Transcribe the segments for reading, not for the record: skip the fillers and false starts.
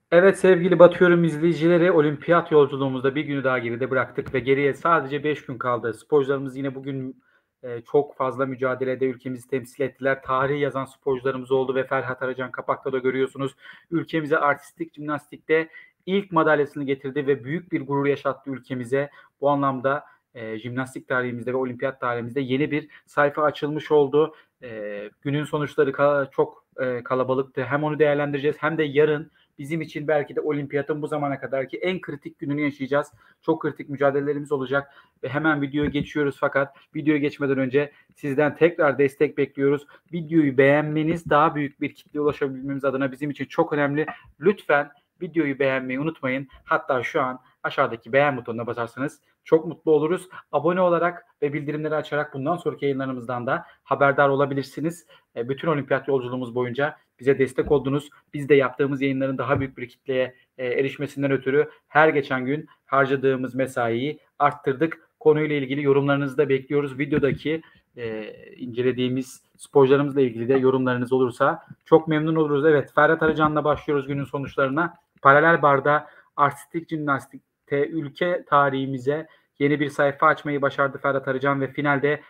Evet sevgili Batıyorum izleyicileri, olimpiyat yolculuğumuzda bir günü daha geride bıraktık ve geriye sadece 5 gün kaldı. Sporcularımız yine bugün çok fazla mücadelede ülkemizi temsil ettiler. Tarihi yazan sporcularımız oldu ve Ferhat Aracan kapakta da görüyorsunuz. Ülkemize artistik jimnastikte ilk madalyasını getirdi ve büyük bir gurur yaşattı ülkemize. Bu anlamda jimnastik tarihimizde ve olimpiyat tarihimizde yeni bir sayfa açılmış oldu. Günün sonuçları çok kalabalıktı. Hem onu değerlendireceğiz hem de yarın bizim için belki de olimpiyatın bu zamana kadarki en kritik gününü yaşayacağız. Çok kritik mücadelelerimiz olacak ve hemen videoya geçiyoruz, fakat videoya geçmeden önce sizden tekrar destek bekliyoruz. Videoyu beğenmeniz daha büyük bir kitleye ulaşabilmemiz adına bizim için çok önemli. Lütfen videoyu beğenmeyi unutmayın. Hatta şu an aşağıdaki beğen butonuna basarsanız çok mutlu oluruz. Abone olarak ve bildirimleri açarak bundan sonraki yayınlarımızdan da haberdar olabilirsiniz. Bütün olimpiyat yolculuğumuz boyunca bize destek oldunuz. Biz de yaptığımız yayınların daha büyük bir kitleye erişmesinden ötürü her geçen gün harcadığımız mesaiyi arttırdık. Konuyla ilgili yorumlarınızı da bekliyoruz. Videodaki incelediğimiz sporcularımızla ilgili de yorumlarınız olursa çok memnun oluruz. Evet, Ferhat Arıcan'la başlıyoruz günün sonuçlarına. Paralel barda artistik jimnastikte ülke tarihimize yeni bir sayfa açmayı başardı Ferhat Arıcan ve finalde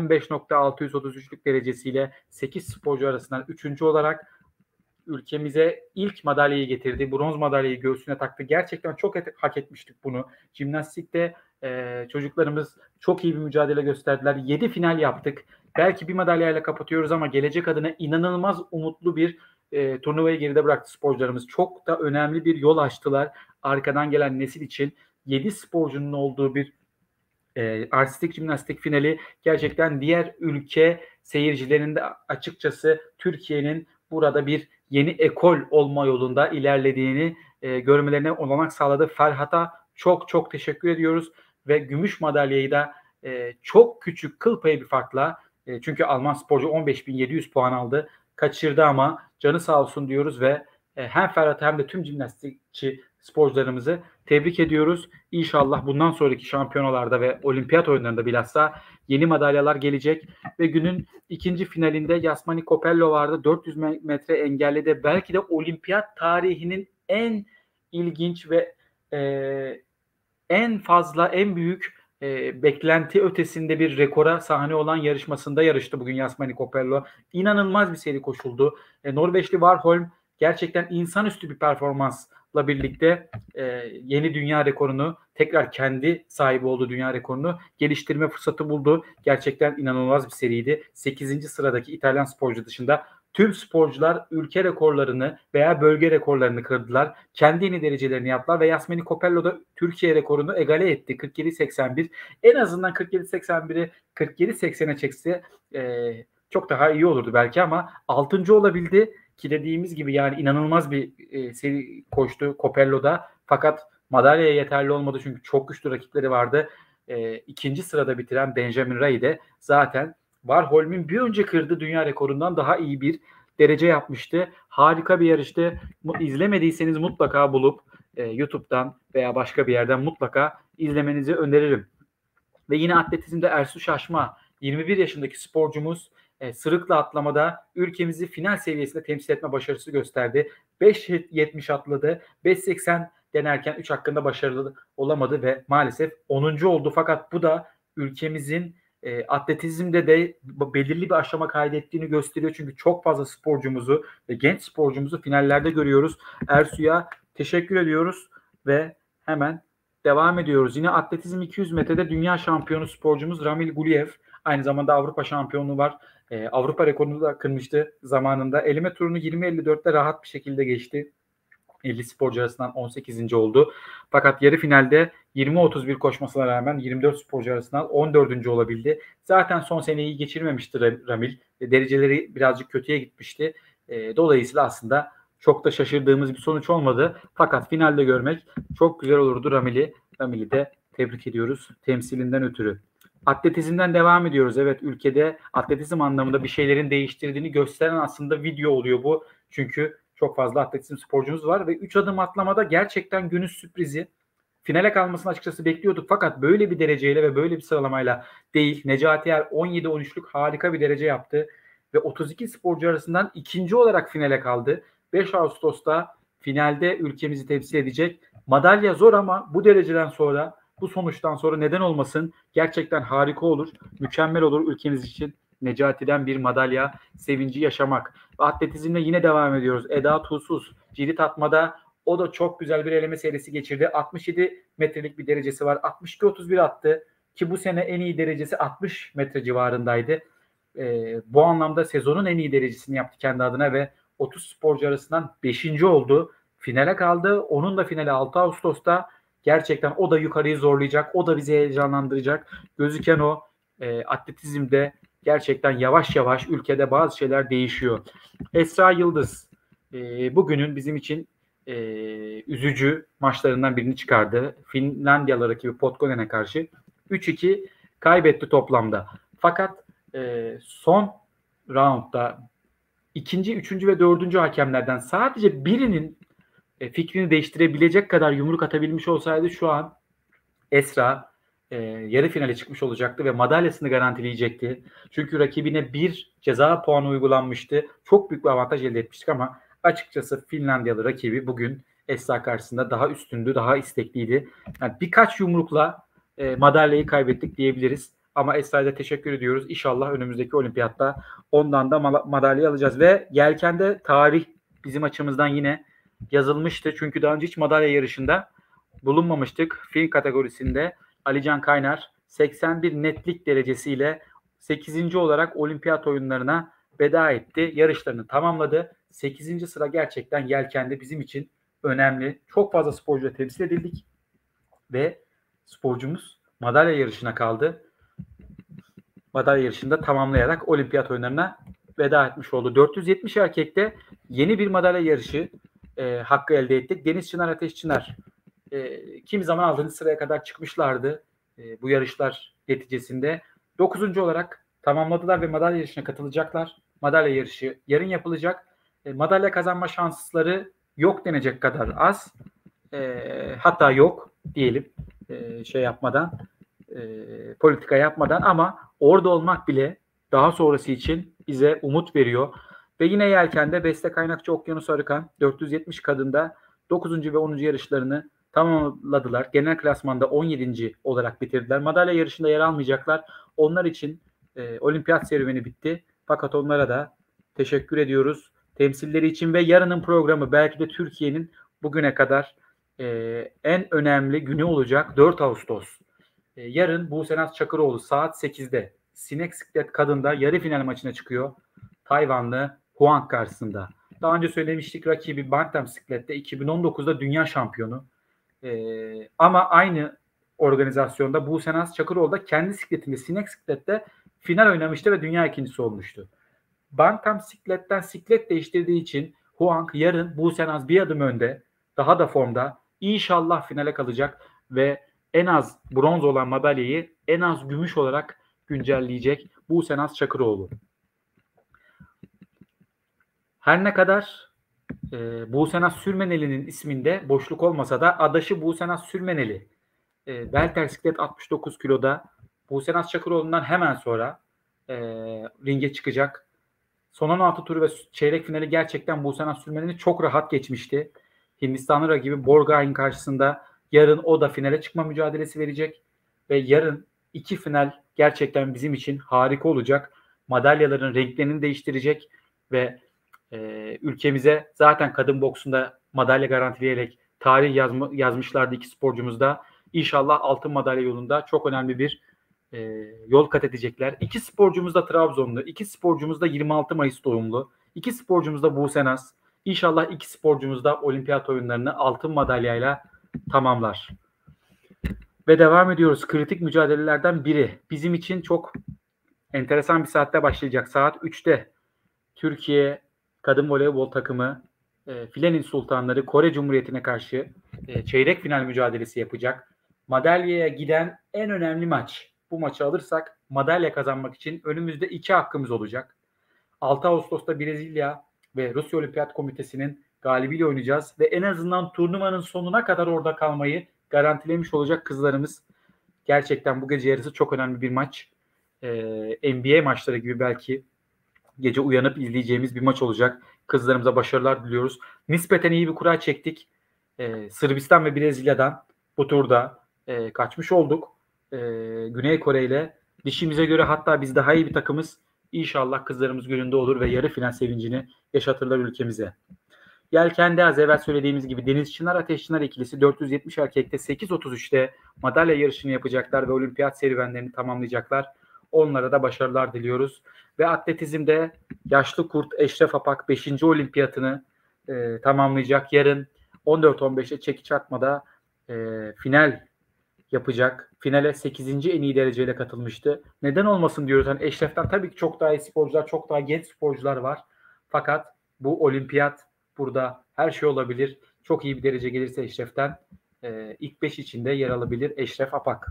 15.633'lük derecesiyle 8 sporcu arasından 3. olarak ülkemize ilk madalyayı getirdi. Bronz madalyayı göğsüne taktı. Gerçekten çok hak etmiştik bunu. Jimnastikte çocuklarımız çok iyi bir mücadele gösterdiler. 7 final yaptık. Belki bir madalyayla kapatıyoruz ama gelecek adına inanılmaz umutlu bir turnuvayı geride bıraktı sporcularımız. Çok da önemli bir yol açtılar arkadan gelen nesil için. 7 sporcunun olduğu bir artistik jimnastik finali gerçekten diğer ülke seyircilerinin de açıkçası Türkiye'nin burada bir yeni ekol olma yolunda ilerlediğini görmelerine olanak sağladı. Ferhat'a çok çok teşekkür ediyoruz ve gümüş madalyayı da çok küçük kıl payı bir farkla, çünkü Alman sporcu 15.700 puan aldı. Kaçırdı ama canı sağ olsun diyoruz ve hem Ferhat'ı hem de tüm jimnastikçi sporcularımızı tebrik ediyoruz. İnşallah bundan sonraki şampiyonalarda ve olimpiyat oyunlarında bilhassa yeni madalyalar gelecek ve günün ikinci finalinde Yasmani Copello vardı. 400 metre engellide belki de olimpiyat tarihinin en ilginç ve en fazla, en büyük beklenti ötesinde bir rekora sahne olan yarışmasında yarıştı bugün Yasmani Copello. İnanılmaz bir seri koşuldu. Norveçli Warholm gerçekten insanüstü bir performansla birlikte yeni dünya rekorunu, tekrar kendi sahibi olduğu dünya rekorunu geliştirme fırsatı buldu. Gerçekten inanılmaz bir seriydi. 8. sıradaki İtalyan sporcu dışında tüm sporcular ülke rekorlarını veya bölge rekorlarını kırdılar. Kendi yeni derecelerini yaptılar ve Yasmini Copello da Türkiye rekorunu egale etti. 47.81. En azından 47.81'i 47.80'e çekse çok daha iyi olurdu belki ama 6. olabildi ki dediğimiz gibi yani inanılmaz bir seri koştu Copello'da. Fakat madalyaya yeterli olmadı çünkü çok güçlü rakipleri vardı. 2. sırada bitiren Benjamin Rai de zaten Warholm'ün bir önce kırdığı dünya rekorundan daha iyi bir derece yapmıştı. Harika bir yarıştı. İzlemediyseniz mutlaka bulup YouTube'dan veya başka bir yerden mutlaka izlemenizi öneririm. Ve yine atletizmde Ersu Şaşma 21 yaşındaki sporcumuz sırıkla atlamada ülkemizi final seviyesinde temsil etme başarısı gösterdi. 5.70 atladı. 5.80 denerken 3 hakkında başarılı olamadı ve maalesef 10. oldu. Fakat bu da ülkemizin atletizmde de belirli bir aşama kaydettiğini gösteriyor. Çünkü çok fazla sporcumuzu ve genç sporcumuzu finallerde görüyoruz. Ersu'ya teşekkür ediyoruz ve hemen devam ediyoruz. Yine atletizm 200 metrede dünya şampiyonu sporcumuz Ramil Guliyev. Aynı zamanda Avrupa şampiyonluğu var. Avrupa rekorunu da kırmıştı zamanında. Eleme turunu 20.54'te rahat bir şekilde geçti. 50 sporcu arasından 18. oldu. Fakat yarı finalde 20.31 koşmasına rağmen 24 sporcu arasından 14. olabildi. Zaten son seneyi geçirmemişti Ramil. Dereceleri birazcık kötüye gitmişti. Dolayısıyla aslında çok da şaşırdığımız bir sonuç olmadı. Fakat finalde görmek çok güzel olurdu Ramil'i. Ramil'i de tebrik ediyoruz temsilinden ötürü. Atletizmden devam ediyoruz. Evet, ülkede atletizm anlamında bir şeylerin değiştirdiğini gösteren aslında video oluyor bu. Çünkü çok fazla atletizm sporcumuz var ve 3 adım atlamada gerçekten günün sürprizi. Finale kalmasını açıkçası bekliyorduk fakat böyle bir dereceyle ve böyle bir sıralamayla değil. Necati Er 17-13'lük harika bir derece yaptı ve 32 sporcu arasından ikinci olarak finale kaldı. 5 Ağustos'ta finalde ülkemizi temsil edecek. Madalya zor ama bu dereceden sonra, bu sonuçtan sonra neden olmasın? Gerçekten harika olur, mükemmel olur ülkemiz için. Necati'den bir madalya sevinci yaşamak. Atletizmle yine devam ediyoruz. Eda Tuzsuz cirit atmada o da çok güzel bir eleme serisi geçirdi. 67 metrelik bir derecesi var. 62-31 attı ki bu sene en iyi derecesi 60 metre civarındaydı. Bu anlamda sezonun en iyi derecesini yaptı kendi adına ve 30 sporcu arasından 5. oldu. Finale kaldı. Onun da finali 6 Ağustos'ta. Gerçekten o da yukarıyı zorlayacak. O da bizi heyecanlandıracak. Gözüken o. Atletizmde gerçekten yavaş yavaş ülkede bazı şeyler değişiyor. Esra Yıldız bugünün bizim için üzücü maçlarından birini çıkardı. Finlandiyalı rakibi Potkonen'e karşı 3-2 kaybetti toplamda. Fakat son roundda ikinci, üçüncü ve dördüncü hakemlerden sadece birinin fikrini değiştirebilecek kadar yumruk atabilmiş olsaydı şu an Esra yarı finale çıkmış olacaktı ve madalyasını garantileyecekti. Çünkü rakibine bir ceza puanı uygulanmıştı. Çok büyük bir avantaj elde etmiştik ama açıkçası Finlandiyalı rakibi bugün Esra karşısında daha üstündü, daha istekliydi. Yani birkaç yumrukla madalyayı kaybettik diyebiliriz. Ama Esra'ya teşekkür ediyoruz. İnşallah önümüzdeki olimpiyatta ondan da madalya alacağız. Ve yelkende tarih bizim açımızdan yine yazılmıştı. Çünkü daha önce hiç madalya yarışında bulunmamıştık. Film kategorisinde Alican Kaynar 81 netlik derecesiyle 8. olarak olimpiyat oyunlarına veda etti. Yarışlarını tamamladı. 8. sıra gerçekten yelkende bizim için önemli. Çok fazla sporcuyla temsil edildik ve sporcumuz madalya yarışına kaldı. Madalya yarışında tamamlayarak olimpiyat oyunlarına veda etmiş oldu. 470 erkekte yeni bir madalya yarışı hakkı elde ettik. Deniz Çınar, Ateş Çınar kimi zaman 6. sıraya kadar çıkmışlardı bu yarışlar neticesinde. 9. olarak tamamladılar ve madalya yarışına katılacaklar. Madalya yarışı yarın yapılacak. Madalya kazanma şansları yok denecek kadar az. Hatta yok diyelim şey yapmadan, politika yapmadan ama orada olmak bile daha sonrası için bize umut veriyor. Ve yine yelkende Beste Kaynakçı Okyanus Arıkan 470 kadında 9. ve 10. yarışlarını tamamladılar. Genel klasmanda 17. olarak bitirdiler. Madalya yarışında yer almayacaklar. Onlar için olimpiyat serüveni bitti. Fakat onlara da teşekkür ediyoruz. Temsilleri için ve yarının programı belki de Türkiye'nin bugüne kadar en önemli günü olacak 4 Ağustos. Yarın Busenaz Çakıroğlu saat 8'de sinek siklet kadında yarı final maçına çıkıyor. Tayvanlı Huang karşısında. Daha önce söylemiştik rakibi bantam siklette 2019'da dünya şampiyonu. Ama aynı organizasyonda Busenaz Çakıroğlu da kendi sikletinde sinek siklette final oynamıştı ve dünya ikincisi olmuştu. Bantam sikletten siklet değiştirdiği için Huang yarın Busenaz bir adım önde. Daha da formda. İnşallah finale kalacak ve en az bronz olan madalyayı en az gümüş olarak güncelleyecek Busenaz Çakıroğlu. Her ne kadar Busenaz Sürmeneli'nin isminde boşluk olmasa da adaşı Busenaz Sürmeneli welter siklet 69 kiloda Busenaz Çakıroğlu'ndan hemen sonra ringe çıkacak. Son 16 turu ve çeyrek finali gerçekten Busenaz Sürmeneli çok rahat geçmişti. Hindistanlı rakibi Borgain karşısında yarın o da finale çıkma mücadelesi verecek. Ve yarın 2 final gerçekten bizim için harika olacak. Madalyaların renklerini değiştirecek ve ülkemize zaten kadın boksunda madalya garantileyerek tarih yazmışlardı iki sporcumuz da. İnşallah altın madalya yolunda çok önemli bir yol kat edecekler. İki sporcumuz da Trabzonlu, iki sporcumuz da 26 Mayıs doğumlu, iki sporcumuz da Busenaz. İnşallah iki sporcumuz da olimpiyat oyunlarını altın madalyayla tamamlar. Ve devam ediyoruz. Kritik mücadelelerden biri. Bizim için çok enteresan bir saatte başlayacak. Saat 3'te Türkiye kadın voleybol takımı Filenin Sultanları Kore Cumhuriyeti'ne karşı çeyrek final mücadelesi yapacak. Madalyaya giden en önemli maç. Bu maçı alırsak madalya kazanmak için önümüzde 2 hakkımız olacak. 6 Ağustos'ta Brezilya ve Rusya Olimpiyat Komitesi'nin galibiyle oynayacağız ve en azından turnuvanın sonuna kadar orada kalmayı garantilemiş olacak kızlarımız. Gerçekten bu gece yarısı çok önemli bir maç. NBA maçları gibi belki gece uyanıp izleyeceğimiz bir maç olacak. Kızlarımıza başarılar diliyoruz. Nispeten iyi bir kura çektik. Sırbistan ve Brezilya'dan bu turda kaçmış olduk. Güney Kore ile dişimize göre hatta biz daha iyi bir takımız. İnşallah kızlarımız gününde olur ve yarı final sevincini yaşatırlar ülkemize. Yelken'de az evvel söylediğimiz gibi Deniz Çınar Ateş Çınar ikilisi 470 erkekte 8.33'te madalya yarışını yapacaklar ve olimpiyat serüvenlerini tamamlayacaklar. Onlara da başarılar diliyoruz. Ve atletizmde yaşlı kurt Eşref Apak 5. olimpiyatını tamamlayacak. Yarın 14-15'e çekiç atmada final yapacak. Finale 8. en iyi dereceyle katılmıştı. Neden olmasın diyoruz. Hani Eşref'ten tabii ki çok daha iyi sporcular, çok daha genç sporcular var. Fakat bu olimpiyat, burada her şey olabilir. Çok iyi bir derece gelirse Eşref'ten ilk 5 içinde yer alabilir Eşref Apak.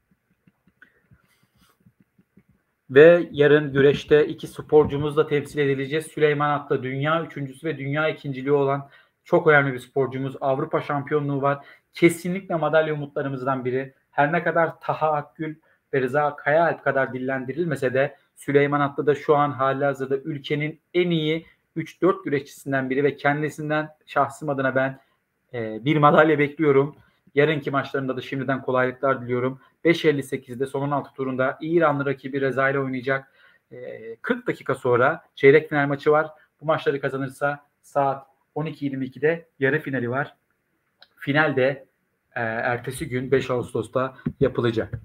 Ve yarın güreşte iki sporcumuzla temsil edileceğiz. Süleyman Atlı dünya üçüncüsü ve dünya ikinciliği olan çok önemli bir sporcumuz. Avrupa şampiyonluğu var. Kesinlikle madalya umutlarımızdan biri. Her ne kadar Taha Akgül ve Rıza Kayaalp kadar dillendirilmese de Süleyman Atlı da şu an halihazırda ülkenin en iyi 3-4 güreşçisinden biri ve kendisinden şahsım adına ben bir madalya bekliyorum. Yarınki maçlarında da şimdiden kolaylıklar diliyorum. 5.58'de son 16 turunda İranlı rakibi Reza ile oynayacak. 40 dakika sonra çeyrek final maçı var. Bu maçları kazanırsa saat 12.22'de yarı finali var. Final de ertesi gün 5 Ağustos'ta yapılacak.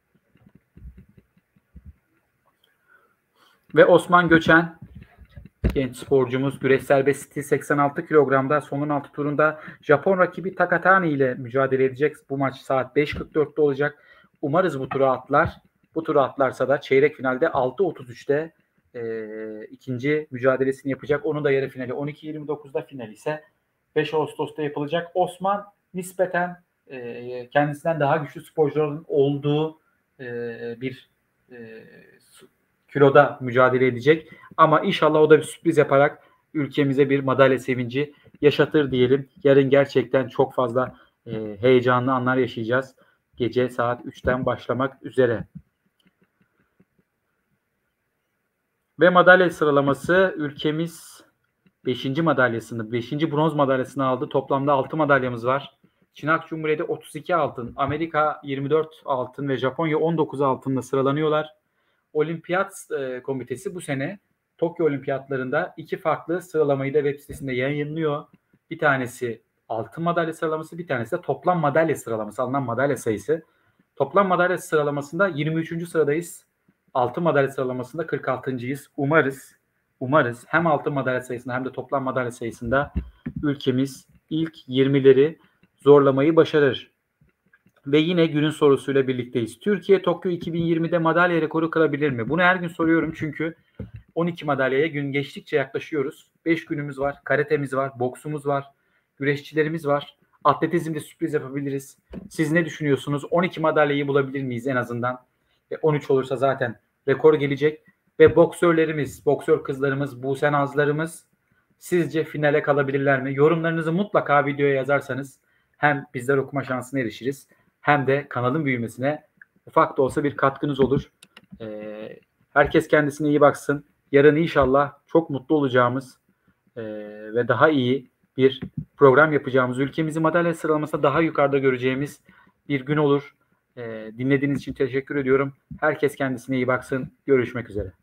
Ve Osman Göçen genç sporcumuz güreş serbest stil 86 kilogramda son 16 turunda Japon rakibi Takatani ile mücadele edecek. Bu maç saat 5.44'te olacak. Umarız bu tura atlar. Bu tura atlarsa da çeyrek finalde 6.33'te ikinci mücadelesini yapacak. Onun da yarı finali 12.29'da, finali ise 5 Ağustos'ta yapılacak. Osman nispeten kendisinden daha güçlü sporcuların olduğu bir kiloda mücadele edecek. Ama inşallah o da bir sürpriz yaparak ülkemize bir madalya sevinci yaşatır diyelim. Yarın gerçekten çok fazla heyecanlı anlar yaşayacağız. Gece saat 3'ten başlamak üzere. Ve madalya sıralaması, ülkemiz 5. madalyasını, 5. bronz madalyasını aldı. Toplamda 6 madalyamız var. Çin Cumhuriyeti 32 altın, Amerika 24 altın ve Japonya 19 altınla sıralanıyorlar. Olimpiyat Komitesi bu sene Tokyo Olimpiyatlarında 2 farklı sıralamayı da web sitesinde yayınlıyor. Bir tanesi altın madalya sıralaması, bir tanesi de toplam madalya sıralaması, alınan madalya sayısı. Toplam madalya sıralamasında 23. sıradayız. Altın madalya sıralamasında 46.'yız. Umarız hem altın madalya sayısında hem de toplam madalya sayısında ülkemiz ilk 20'leri zorlamayı başarır. Ve yine günün sorusuyla birlikteyiz. Türkiye Tokyo 2020'de madalya rekoru kırabilir mi? Bunu her gün soruyorum çünkü 12 madalyaya gün geçtikçe yaklaşıyoruz. 5 günümüz var, karatemiz var, boksumuz var, güreşçilerimiz var. Atletizmde sürpriz yapabiliriz. Siz ne düşünüyorsunuz? 12 madalyayı bulabilir miyiz en azından? 13 olursa zaten rekor gelecek. Ve boksörlerimiz, boksör kızlarımız, Buse Nazlarımız sizce finale kalabilirler mi? Yorumlarınızı mutlaka videoya yazarsanız hem bizler okuma şansına erişiriz, hem de kanalın büyümesine ufak da olsa bir katkınız olur. Herkes kendisine iyi baksın. Yarın inşallah çok mutlu olacağımız ve daha iyi bir program yapacağımız, ülkemizi madalya sıralamasında daha yukarıda göreceğimiz bir gün olur. Dinlediğiniz için teşekkür ediyorum. Herkes kendisine iyi baksın. Görüşmek üzere.